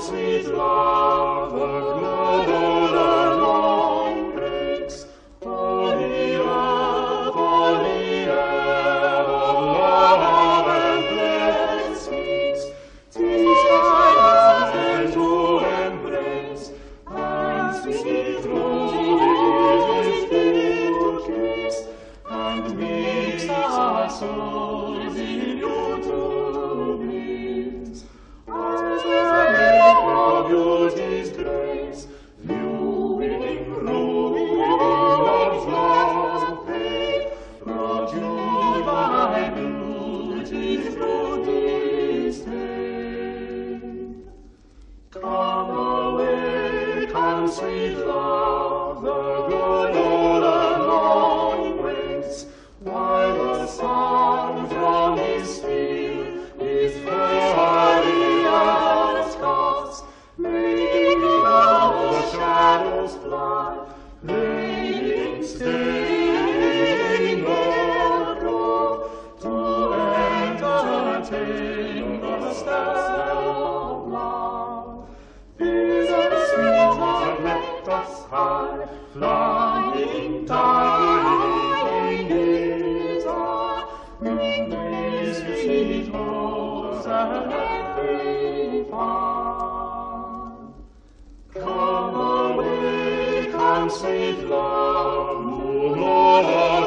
sweet love, the glowworm alone breaks. All the earth, all the air, of love and bliss speaks. 'Tis time to embrace, and sweet roses give to kiss, and mix our souls in you to bliss. As the lake of beauty's grace, viewing love's love faith, brought you thy beauty through this day. Come away, come sweet love, the good Lord alone waits, while the sun from his field his radiance casts, making all the shadows fly, laying staying their growth, to entertain the stars of love. These are the sweet that left us high, flying, dying is our grace, sweet hopes and happy find. Come away, come sweet love, who know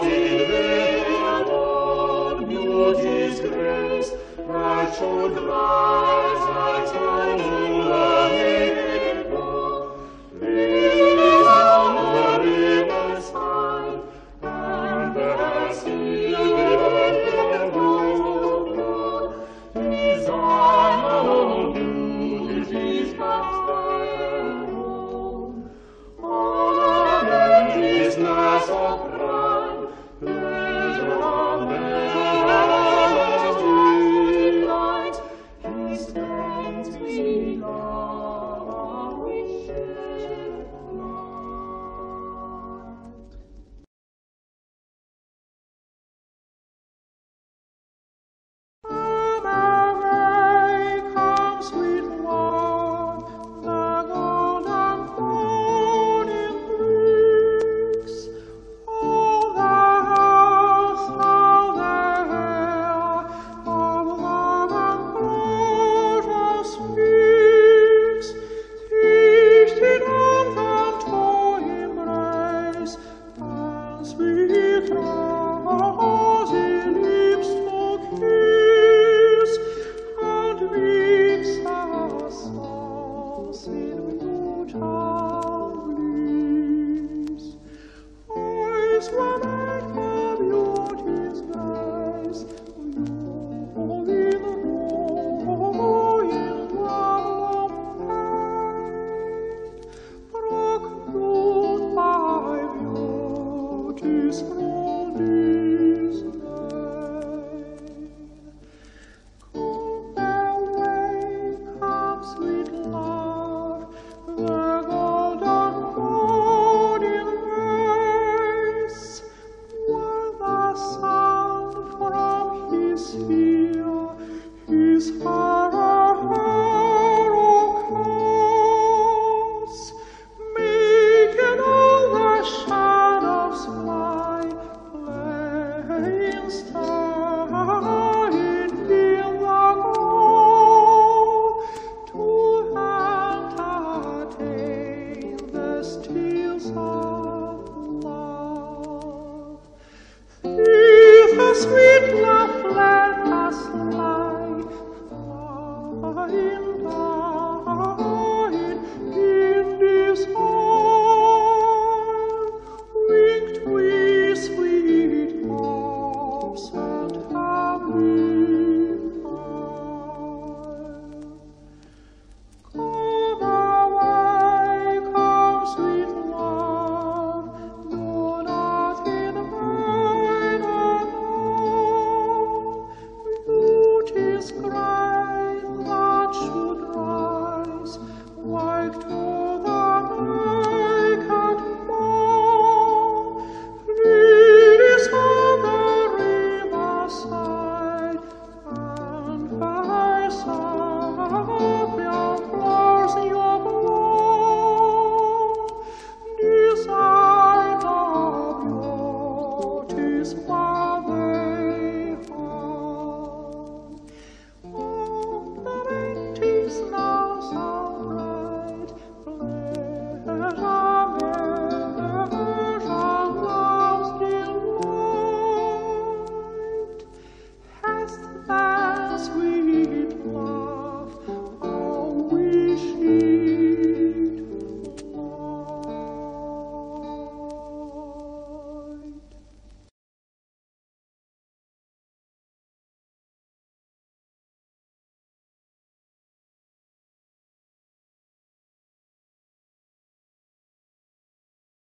the beauty's grace, that should rise like the rainbow. Lilies on the river's side, and there see the Lord, his unknown beauty's past their own. All of his nurse of pride, pleasure of delight, he stands between our wishes light. Come away, come sweet love, the golden morning breaks. All the earth, all the air, of love and pleasure speaks. Tasted anthem to embrace, and sweet rosy lips to kiss, and mix our souls in mutual bliss. Eyes were made for beauty's grace, all in royal love paid, procured by beauty's through this vein. Come away, come sweet love, the golden morning race, while the sound from his ear his casts, making all the shadows fly, playing starry in the glow, to entertain the still